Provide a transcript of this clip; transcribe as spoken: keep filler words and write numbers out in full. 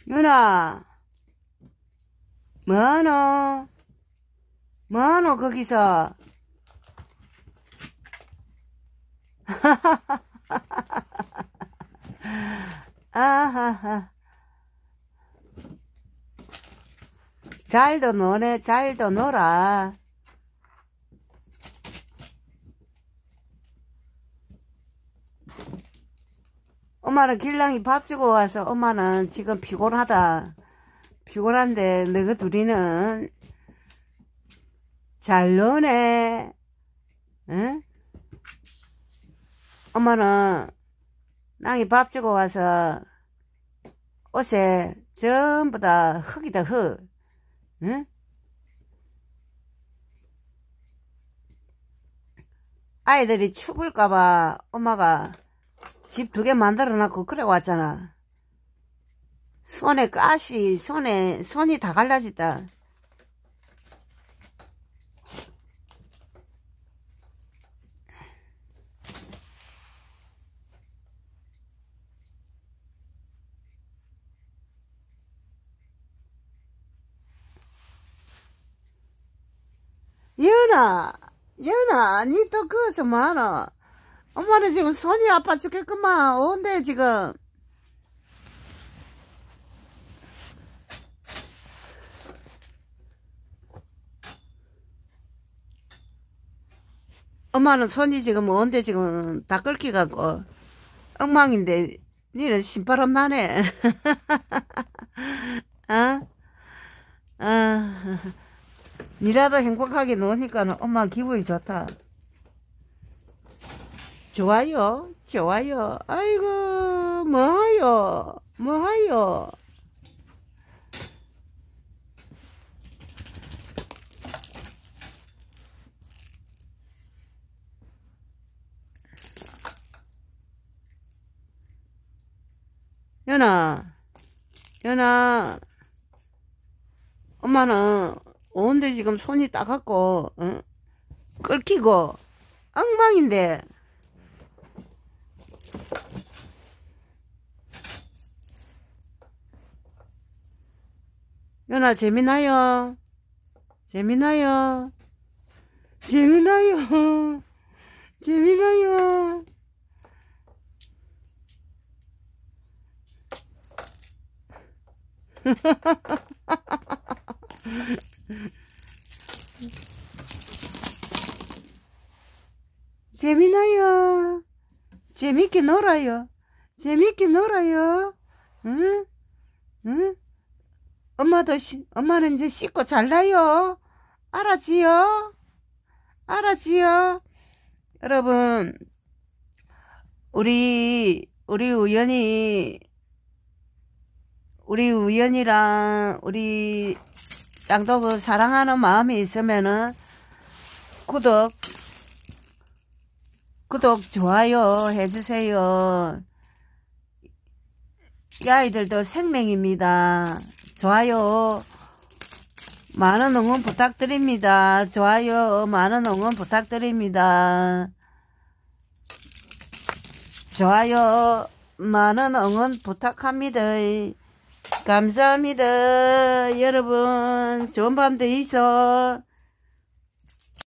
윤아, 뭐하노? 뭐하노, 거기서? 아하하. 잘도 노네, 잘도 놀아. 엄마는 길랑이 밥 주고 와서 엄마는 지금 피곤하다. 피곤한데 너희 둘이는 잘 노네. 응? 엄마는 낭이 밥 주고 와서 옷에 전부 다 흙이다 흙. 응? 아이들이 추울까봐 엄마가 집 두 개 만들어 놨고 그래 왔잖아. 손에 가시, 손에, 손이 다 갈라졌다. 연아, 연아, 니 또 거기서 뭐하노? 엄마는 지금 손이 아파 죽겠구만. 온대 지금. 엄마는 손이 지금 온대 지금 다 끓기갖고 엉망인데 니는 신바람 나네. 어? 어. 니라도 행복하게 노니까 엄마 기분이 좋다. 좋아요, 좋아요. 아이고, 뭐하요, 뭐하요. 연아, 연아, 엄마는 온데 지금 손이 따갑고, 응? 끓기고, 엉망인데. 연아, 재미나요? 재미나요? 재미나요? 재미나요? 재미나요? 재밌게 놀아요. 재밌게 놀아요. 응? 응? 엄마도, 시, 엄마는 이제 씻고 잘라요. 알았지요? 알았지요? 여러분, 우리, 우리 우연히, 우리 우연이랑 우리 짱도그 사랑하는 마음이 있으면은 구독, 구독, 좋아요 해주세요. 이 아이들도 생명입니다. 좋아요 많은 응원 부탁드립니다. 좋아요 많은 응원 부탁드립니다. 좋아요 많은 응원 부탁합니다. 감사합니다. 여러분 좋은 밤 되이소.